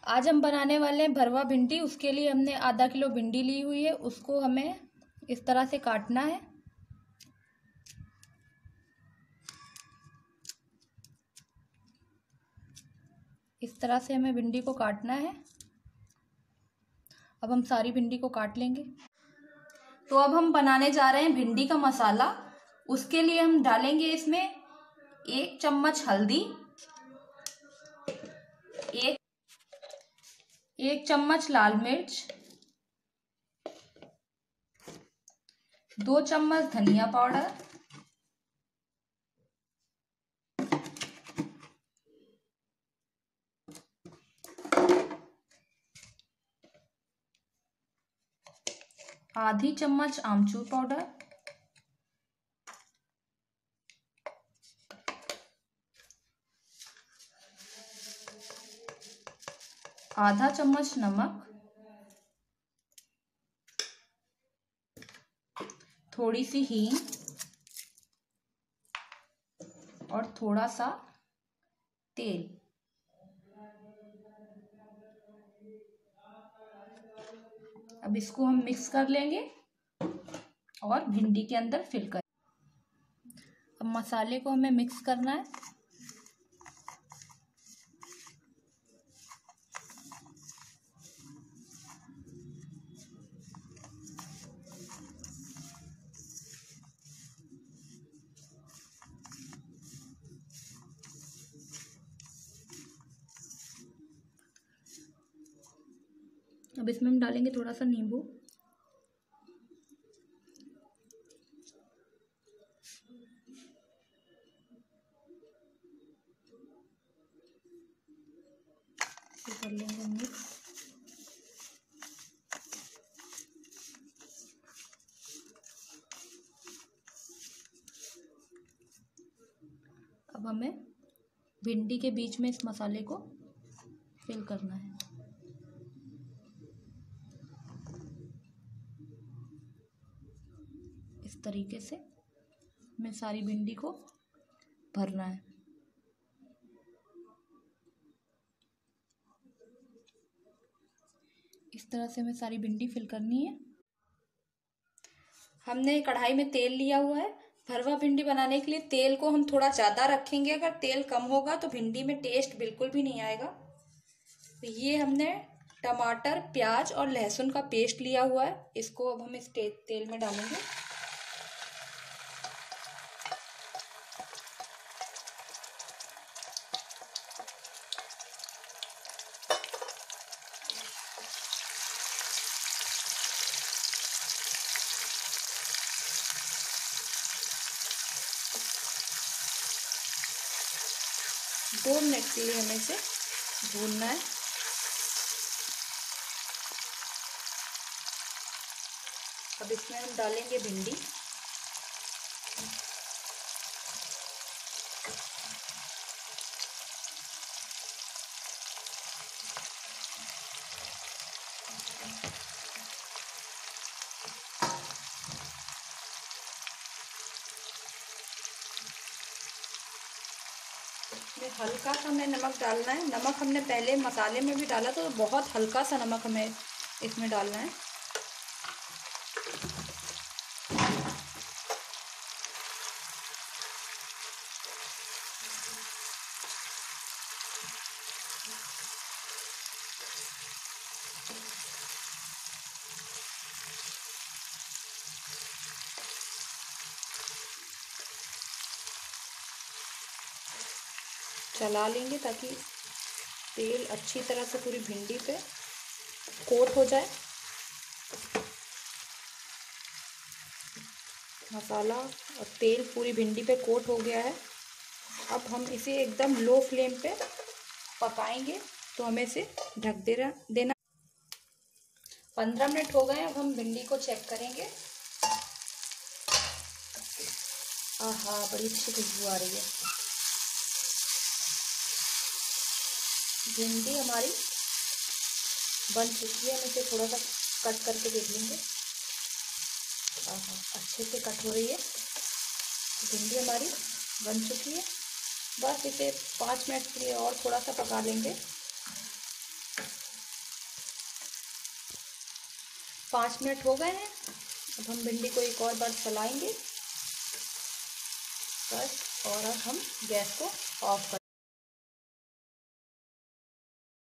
आज हम बनाने वाले हैं भरवा भिंडी। उसके लिए हमने आधा किलो भिंडी ली हुई है। उसको हमें इस तरह से काटना है। इस तरह से हमें भिंडी को काटना है। अब हम सारी भिंडी को काट लेंगे। तो अब हम बनाने जा रहे हैं भिंडी का मसाला। उसके लिए हम डालेंगे इसमें 1 चम्मच हल्दी, 1 चम्मच लाल मिर्च, 2 चम्मच धनिया पाउडर, 1/2 चम्मच आमचूर पाउडर, 1/2 चम्मच नमक, थोड़ी सी हींग और थोड़ा सा तेल। अब इसको हम मिक्स कर लेंगे और भिंडी के अंदर फिल कर। अब मसाले को हमें मिक्स करना है। अब इसमें हम डालेंगे थोड़ा सा नींबू। कर लेंगे मिक्स। अब हमें भिंडी के बीच में इस मसाले को फिल करना है। इस तरीके से हमें सारी भिंडी को भरना है। इस तरह से हमें सारी भिंडी फिल करनी है। हमने कढ़ाई में तेल लिया हुआ है। भरवा भिंडी बनाने के लिए तेल को हम थोड़ा ज़्यादा रखेंगे। अगर तेल कम होगा तो भिंडी में टेस्ट बिल्कुल भी नहीं आएगा। तो ये हमने टमाटर, प्याज और लहसुन का पेस्ट लिया हुआ है। इसको अब हम इस तेल में डालेंगे। दो मिनट के लिए हमें इसे भूनना है। अब इसमें हम डालेंगे भिंडी। हल्का सा हमें नमक डालना है। नमक हमने पहले मसाले में भी डाला तो बहुत हल्का सा नमक हमें इसमें डालना है। चला लेंगे ताकि तेल अच्छी तरह से पूरी भिंडी पे कोट हो जाए। मसाला और तेल पूरी भिंडी पे कोट हो गया है। अब हम इसे एकदम लो फ्लेम पे पकाएंगे। तो हमें इसे ढक देना। 15 मिनट हो गए। अब हम भिंडी को चेक करेंगे। आहा, बड़ी अच्छी खुशबू आ रही है। भिंडी हमारी बन चुकी है। हम इसे थोड़ा सा कट करके देख लेंगे। अच्छे से कट हो रही है। भिंडी हमारी बन चुकी है। बस इसे 5 मिनट के लिए और थोड़ा सा पका लेंगे। 5 मिनट हो गए हैं। अब हम भिंडी को एक और बार चलाएंगे बस, और अब हम गैस को ऑफ कर